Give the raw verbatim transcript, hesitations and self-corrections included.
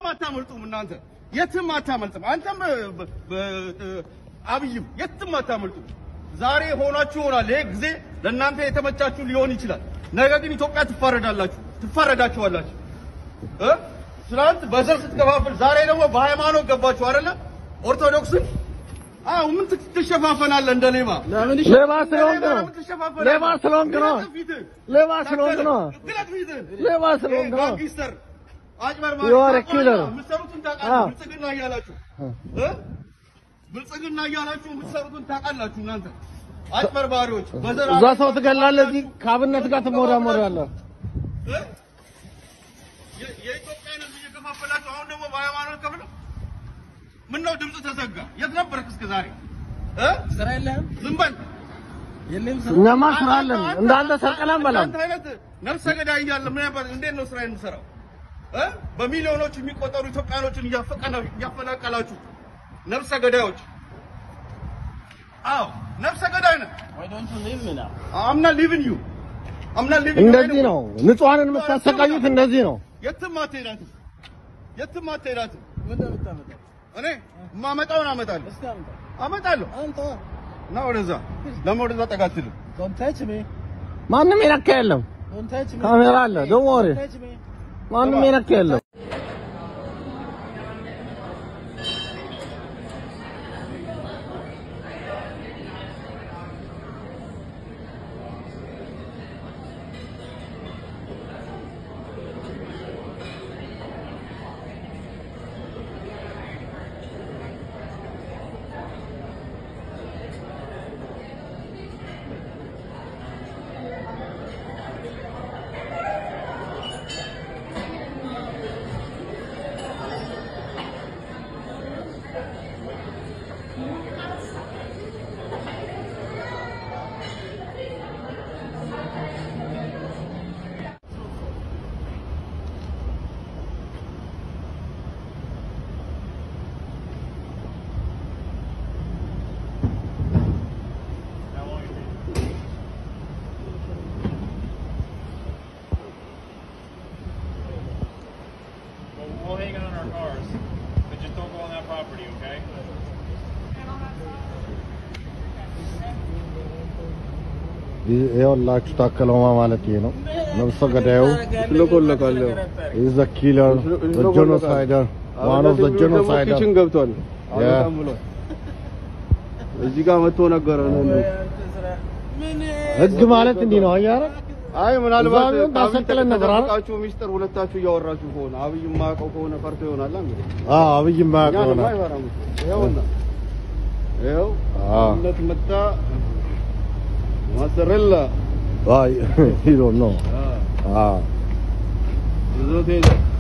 አታመልጡም እናንተ የትም አታመልጡም አንተም አብይም የትም አታመልጡም ዛሬ ሆናችሁ ሆናል ይሄ ጊዜ ለእናንተ የተመቻችሁ ሊሆን ይችላል ነገ ግን ኢትዮጵያ ትፋረዳላችሁ ትፋረዳችኋላችሁ እ ስላንት በዘር ስትከፋፈል ዛሬ ደግሞ በሃይማኖት ገባችሁ አይደለ ኦርቶዶክስን አው ምን ትሸፋፈናለህ እንደ ሌባ ሌባ ስለሆንክ ነው ሌባ ስለሆንክ ነው ሌባ ስለሆንክ ነው ሌባ ስለሆንክ ነው ጋንግስተር አጭበርባሪ የወረ ኪለር ምትሰሩትን ታውቃላችሁ ብልጽግና እያላችሁ እ ብልጽግና እያላችሁ ምትሰሩትን ታውቃላችሁ እናንተ አጭበርባሪዎች በዘር እዛ ሰው ትገላለህ እዚህ ካብነት ጋር ትሞዳሞዳለህ እ የኢትዮጵያን ህዝብ እየከፋፈላችሁ አሁን ደግሞ በሃይማኖት ከፍለ ምን ነው ድምጽ ተዘጋ የት ነበርክ እስከ ዛሬ እ ስራ የለህም ዝም በል የለም ስራ እኛማ ስራ አለን እንዳንተ ሰርቀናል በላም አንተ አይነት ነፍሰ ገዳይ እያለ ምን ያባል እንዴት ነው ስራ የምትሰራው እ በሚሊዮኖች የሚቆጠሩ ኢትዮጵያኖችን እያፈናቀላችሁ ነፍሰ ገዳዮች አው ነፍሰ ገዳይ ነህ why don't you leave me now I'm not leaving you I'm not leaving you እንደዚህ ነው ንጹሃንን የምታሰቃዩት እንደዚህ ነው የትም አትሄዳትም የትም አትሄዳትም ምን እንደምታመጣው እኔ ማመጣውን አመጣለሁ እስኪ አምጣ አመጣለሁ አንተ ና ወደዛ ለምን ወደዛ ጠጋትልም don't touch me ማንም ይነካ የለም don't touch me ካሜራ አለ don't worry touch me ማንም ይነካ የለም We'll hang it on our cars, but just don't go on that property, okay? ይኸውላችሁ ታከለማ ማለት ይሄ ነው ነፍሰ ገዳዩ ልቆለቃለሁ is the killer the genocider one of the genocider ኪችን ገብቷል አላም ብሎ እዚህ ጋር መጥቶ ነገር ነው ህግ ማለት እንዲህ ነው አያረ አይ ምናልባት ታሰቀለን ነበር አቃችሁ ሚስጥር ሁለታችሁ እያወራችሁ ሆነ አብይ ማያውቀው ከሆነ ፈርቶ ይሆናል እንግዲህ አዎ አብይ ማያውቀው ነው ይኸውና ይኸው እንደት መጣ ማሰረላ አይ you don't know ah ah